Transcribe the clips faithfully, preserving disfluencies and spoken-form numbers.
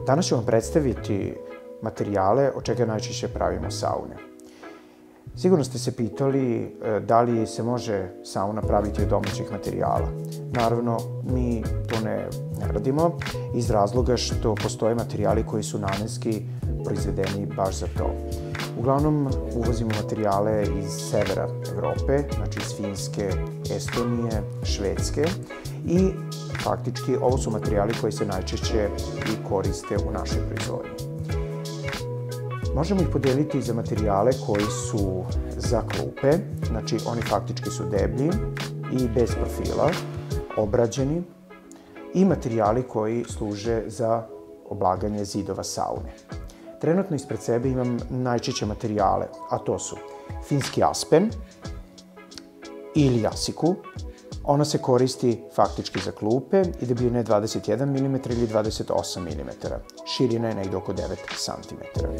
Danas ću vam predstaviti materijale od čega najčešće pravimo saune. Sigurno ste se pitali da li se može sauna praviti od domaćih materijala. Naravno, mi to ne radimo iz razloga što postoje materijali koji su namenski proizvedeni baš za to. Uglavnom, uvozimo materijale iz severa Evrope, znači iz Finske, Estonije, Švedske i faktički ovo su materijali koji se najčešće i koriste u našoj proizvodnji. Možemo ih podeliti za materijale koji su za klupe, znači oni faktički su deblji i bez profila, obrađeni, i materijali koji služe za oblaganje zidova saune. Trenutno ispred sebe imam najčešće materijale, a to su finski aspen ili jasiku. Ona se koristi faktički za klupe i debljine dvadeset jedan milimetar ili dvadeset osam milimetara. Širina je negde oko devet centimetara.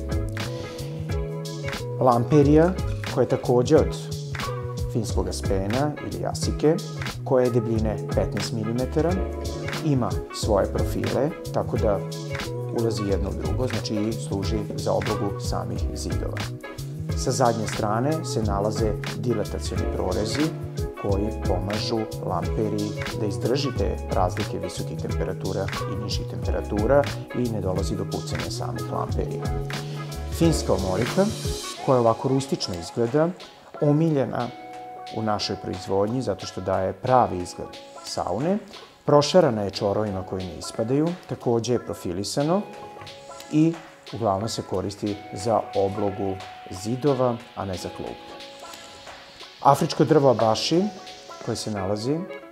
Lamperija, koja je takođe od finskog aspena ili jasike, koja je debljine petnaest milimetara, ima svoje profile, tako da ulazi jedno u drugo, znači i služi za oblogu samih zidova. Sa zadnje strane se nalaze dilatacioni prorezi koji pomažu lamperiji da izdrži te razlike visokih temperatura i nižih temperatura i ne dolazi do pucanja samih lamperija. Finska omorika, koja ovako rustično izgleda, omiljena u našoj proizvodnji zato što daje pravi izgled saune, prošarana je čvorovima koji ne ispadaju, takođe je profilisano i uglavnom se koristi za oblogu zidova, a ne za klupe. Afričko drvo abaši, koje se nalazi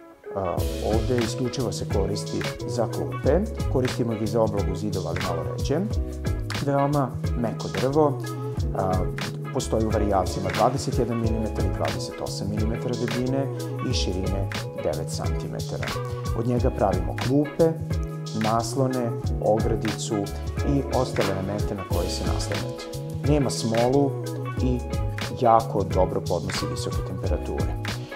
ovde, isključivo se koristi za klupe. Koristimo ga i za oblogu zidova, ali malo ređe. Veoma meko drvo, postoji u varijacijama dvadeset jedan milimetar i dvadeset osam milimetara debljine i širine devet centimetara. Od njega pravimo klupe, naslone, ogradicu i ostale elemente na koje se naslanjate. Nema smolu i jako dobro podnosi visoke temperature.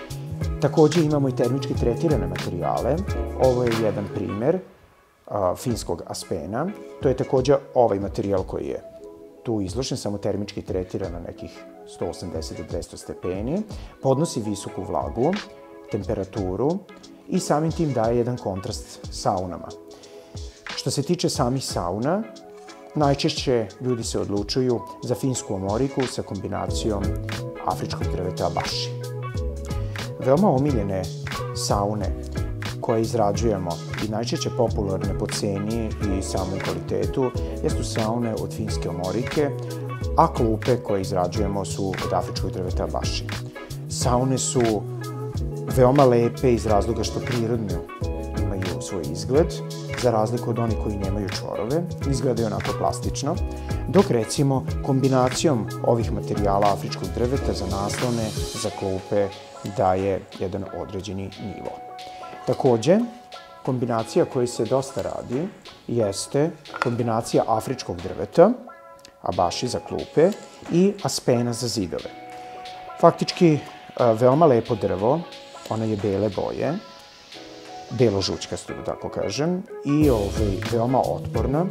Takođe imamo i termički tretirane materijale. Ovo je jedan primer finskog aspena. To je takođe ovaj materijal koji je tu izložen, samo termički tretiran na nekih sto osamdeset do dvesta stepeni. Podnosi visoku vlagu, temperaturu i samim tim daje jedan kontrast saunama. Što se tiče samih sauna, najčešće ljudi se odlučuju za finsku omoriku sa kombinacijom afričkog drveta abaši. Veoma omiljene saune koje izrađujemo i najčešće popularne po ceni i samom kvalitetu jesu saune od finske omorike, a klupe koje izrađujemo su od afričkog drveta abaši. Saune su veoma lepe iz razloga što prirodno imaju svoj izgled, za razliku od onih koji nemaju čvorove, izgledaju onako plastično, dok recimo kombinacijom ovih materijala afričkog drveta za naslone, za klupe daje jedan određeni nivo. Takođe, kombinacija koja se dosta radi jeste kombinacija afričkog drveta, abaši za klupe, i aspena za zidove. Faktički, veoma lepo drvo, ono je bele boje, belo-žućkasto, da tako kažem, i veoma otporna.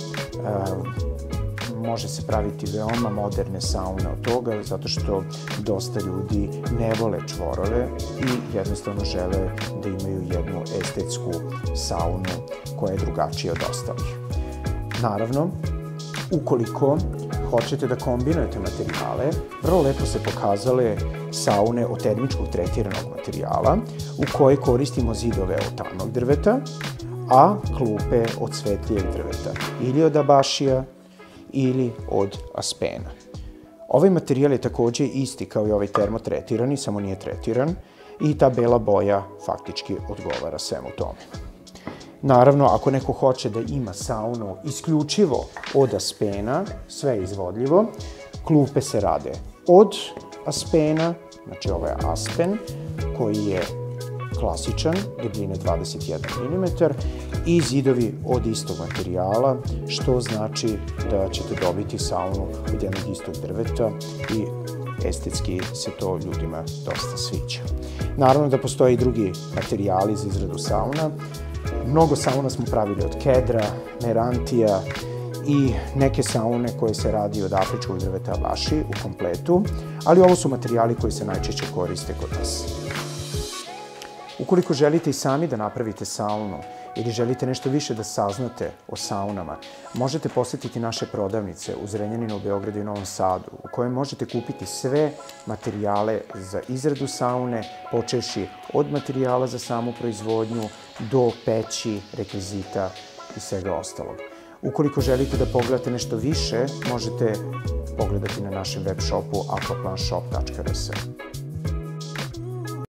Može se praviti veoma moderne saune od toga, zato što dosta ljudi ne vole čvorove i jednostavno žele da imaju jednu estetsku saunu koja je drugačija od ostalih. Naravno, ukoliko hoćete da kombinujete materijale, vrlo lepo se pokazale saune od termičkog tretiranog materijala u kojoj koristimo zidove od tamnog drveta, a klupe od svetlijeg drveta, ili od abašija ili od aspena. Ovaj materijal je takođe isti kao i ovaj termotretirani, samo nije tretiran, i ta bela boja faktički odgovara svemu tome. Naravno, ako neko hoće da ima saunu isključivo od aspena, sve je izvodljivo. Klupe se rade od aspena, znači ovo je aspen, koji je klasičan, debljine dvadeset jedan milimetar, i zidovi od istog materijala, što znači da ćete dobiti saunu od jednog istog drveta i estetski se to ljudima dosta sviđa. Naravno da postoje i drugi materijali za izradu sauna. Mnogo sauna smo pravili od kedra, merantija i neke saune koje se radi od afričkog drveta abaši u kompletu, ali ovo su materijali koji se najčešće koriste kod nas. Ukoliko želite i sami da napravite saunu ili želite nešto više da saznate o saunama, možete posetiti naše prodavnice u Zrenjaninu, Beogradu i Novom Sadu, u kojem možete kupiti sve materijale za izradu saune, počevši od materijala za samu proizvodnju do peći, rekvizita i svega ostalog. Ukoliko želite da pogledate nešto više, možete pogledati na našem web shopu aquaplanshop tačka r s.